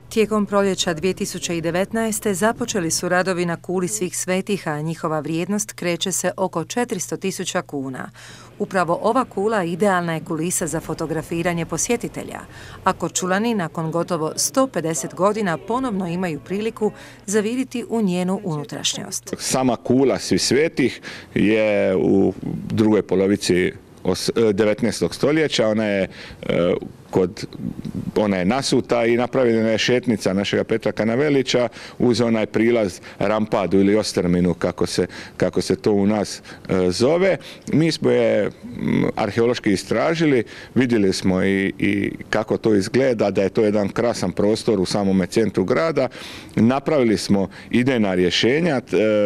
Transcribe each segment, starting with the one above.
Tijekom proljeća 2019. započeli su radovi na kuli svih svetih, a njihova vrijednost kreće se oko 400.000 kuna. Upravo ova kula idealna je kulisa za fotografiranje posjetitelja, a Korčulani nakon gotovo 150 godina ponovno imaju priliku zavidjeti u njenu unutrašnjost. Sama kula svih svetih je u drugoj polovici 19. stoljeća, ona je nasuta i napravljena je šetnica našega Petra Kanavelića uz onaj prilaz Rampadu ili Ostrminu, kako se to u nas zove. Mi smo je arheološki istražili, vidjeli smo i kako to izgleda, da je to jedan krasan prostor u samome centru grada. Napravili smo idejna rješenja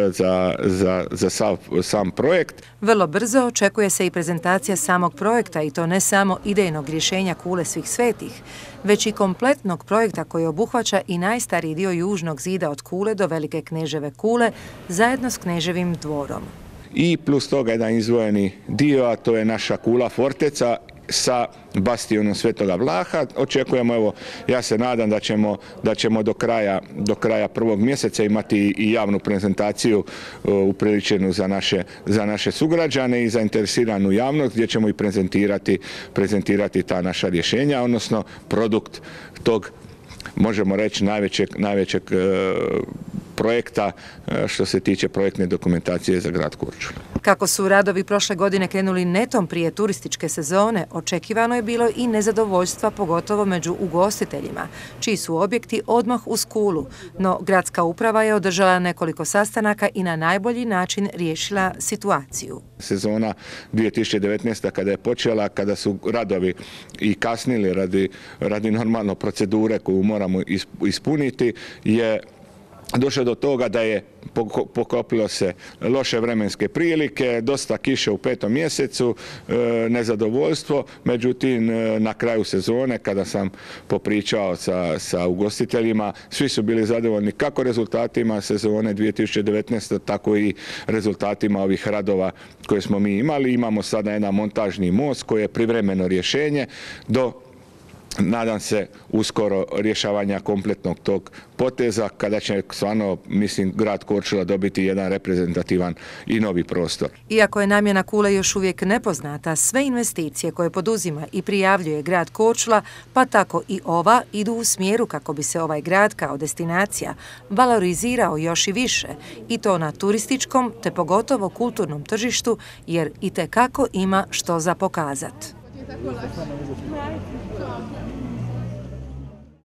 za sam projekt. Vrlo brzo očekuje se i prezentacija samog projekta, i to ne samo idejnog rješenja kule svih svetih, već i kompletnog projekta koji obuhvaća i najstariji dio južnog zida od kule do Velike Kneževe kule zajedno s Kneževim dvorom. I plus toga jedan izdvojeni dio, a to je naša kula forteca sa bastionom Svetoga Vlaha. Očekujemo, evo, ja se nadam da ćemo do kraja prvog mjeseca imati i javnu prezentaciju upriličenu za naše sugrađane i zainteresiranu javnost, gdje ćemo i prezentirati ta naša rješenja, odnosno produkt tog, možemo reći, najvećeg projekta što se tiče projektne dokumentacije za grad Korčulu. Kako su radovi prošle godine krenuli netom prije turističke sezone, očekivano je bilo i nezadovoljstva, pogotovo među ugostiteljima, čiji su objekti odmah uz kulu, no gradska uprava je održala nekoliko sastanaka i na najbolji način riješila situaciju. Sezona 2019. kada je počela, kada su radovi i kasnili radi normalno procedure koju moramo ispuniti, je došlo do toga da je poklopilo se loše vremenske prilike, dosta kiše u 5. mjesecu, nezadovoljstvo. Međutim, na kraju sezone, kada sam popričao sa ugostiteljima, svi su bili zadovoljni kako rezultatima sezone 2019. tako i rezultatima ovih radova koje smo mi imali. Imamo sada jedan montažni most koji je privremeno rješenje do, nadam se, uskoro rješavanja kompletnog tog poteza, kada će stvarno, mislim, grad Korčula dobiti jedan reprezentativan i novi prostor. Iako je namjena kule još uvijek nepoznata, sve investicije koje poduzima i prijavljuje grad Korčula, pa tako i ova, idu u smjeru kako bi se ovaj grad kao destinacija valorizirao još i više, i to na turističkom te pogotovo kulturnom tržištu, jer itekako ima što za pokazat.